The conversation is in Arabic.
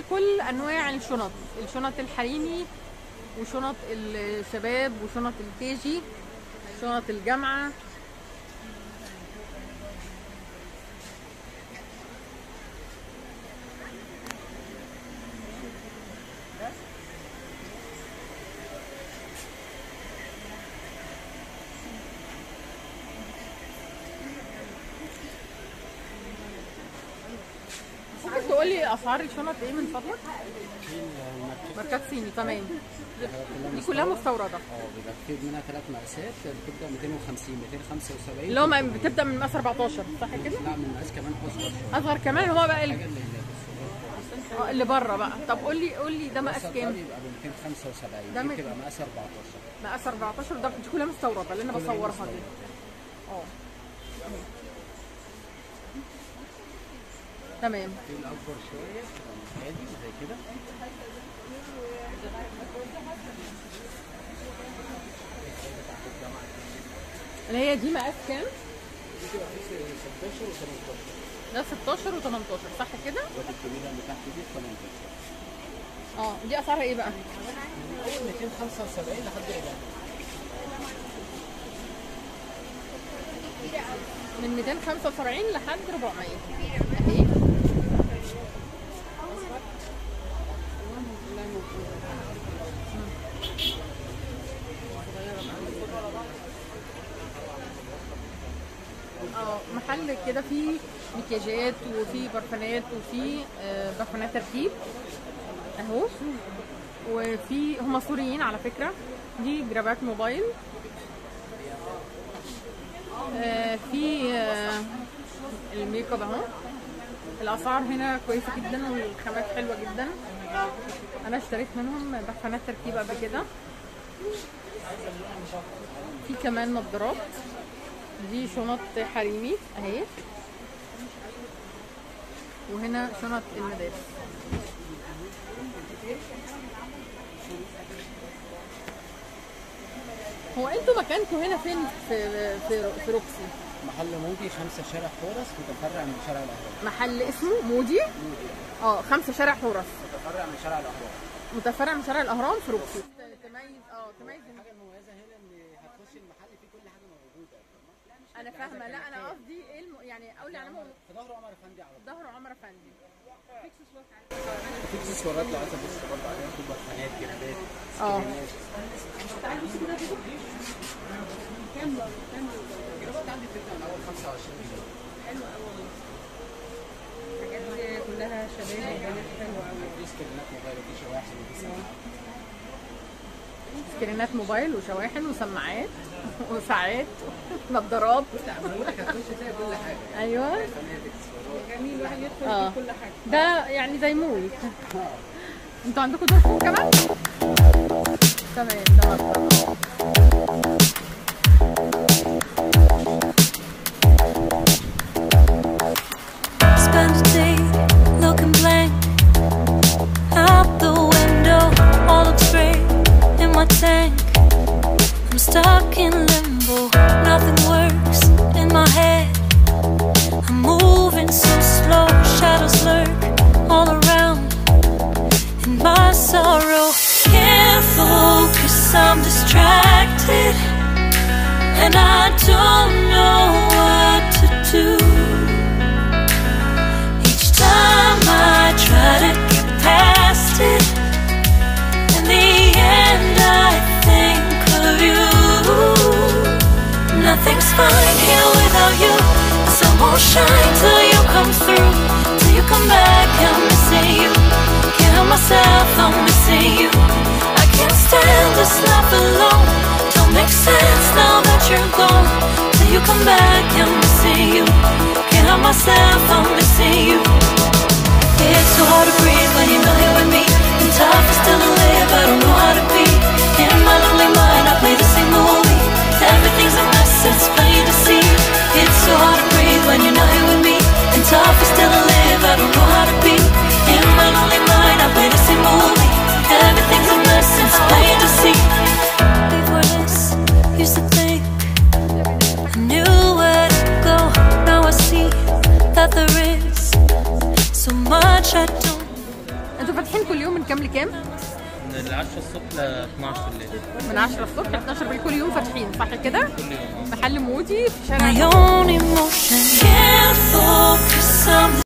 كل انواع الشنط الحريمي وشنط الشباب وشنط الكيجي، شنط الجامعة. ممكن تقول لي اسعار الشنط ايه من فضلك؟ ماركات صيني. تمام. دي كلها مستورده. بيبقى في منها 3 مقاسات، بتبدا 250 275 اللي هو بتبدا من مقاس 14 صح كده؟ لا من مقاس كمان اصغر شويه. اصغر كمان. هو بقى اللي بره بقى. طب قول لي ده مقاس كام؟ بيبقى ب 275. دي بتبقى مقاس 14. مقاس 14 ده دي كلها مستورده اللي انا بصورها دي. تمام. في الاكبر شويه هادي زي كده. اللي هي دي مقاس كام؟ دي بتبقى في 16 و18. ده 16 و18 صح كده؟ الكبيره اللي تحت دي 18. دي اسعارها ايه بقى؟ من اول 275 لحد 400. من 275 لحد 400 اهي. محل كده فيه مكياجات وفيه برفانات وفيه برفانات تركيب اهو. وفي هم سوريين على فكرة. دي جرابات موبايل. في الميك اب اهو. الاسعار هنا كويسه جدا والخامات حلوه جدا. انا اشتريت منهم برفانات تركيب قبل كده. في كمان نظارات. دي شنط حريمي اهي. وهنا شنط المدارس. هو انتوا مكانكم هنا فين في روكسي؟ محل مودي 5 شارع حورس متفرع من شارع الاهرام. محل اسمه مودي؟ 5 شارع حورس متفرع من شارع الاهرام. متفرع من شارع الاهرام في روكسي. تميز الحاجه المميزه هنا ان هتخش المحل فيه كل حاجه موجوده. انا فاهمه. لا انا قصدي ايه يعني اقول علامه في ظهر عمر افندي على طول. ظهر عمر افندي. في اكسسوارات لو عايزه تبص برضه عليها، في برفانات جرابات. الجرابات عندي بتبدا من اول 25 جنيه. حلو قوي. الحاجات دي كلها شباب وبنات حلوه قوي. في سكرينات موبايل وفي شواحن وفي سماعات. سكرينات موبايل وشواحن وسماعات وساعات نظارات. لا بقول لك هتخش تلاقي كل حاجه. ايوه جميل. واحد يدخل في كل حاجه. ده يعني زي مول. انتوا عندكم دور كمان؟ تمام. ده مكتب. Spend a day looking blank out the window, all looks great in my tank. I'm stuck in limbo, nothing works in my head. I'm moving so slow, shadows lurk all around. In my sorrow, can't focus, I'm distracted, and I don't know what to do. Each time I try to get past it, in the end I think of you. Nothing's fine here without you. The sun won't shine till you come through. Till you come back, I'm missing you. Can't help myself, I'm missing you. I can't stand this life alone. Don't make sense now that you're gone. Till you come back, I'm missing you. Can't help myself, I'm missing you. It's so hard to breathe when you're not here with me. And tough is still to live, I don't know how to be. In my lonely mind, I play the same movie. Everything's a mess, it's plain to see. It's so hard to breathe when you're not here with me. And tough is still to live, I don't know how to be. In my lonely mind, I play the same movie. Everything's a mess, it's plain to see. Before this, used to think I knew where to go. Now I see that there is so much I don't. انتوا فاتحين كل يوم من كام لكام؟ من 10 الصبح ل 12 بالليل. من 10 الصبح ل 12 بالليل كل يوم فاتحين صح كده؟ كل يوم. محل مودي في شارع My own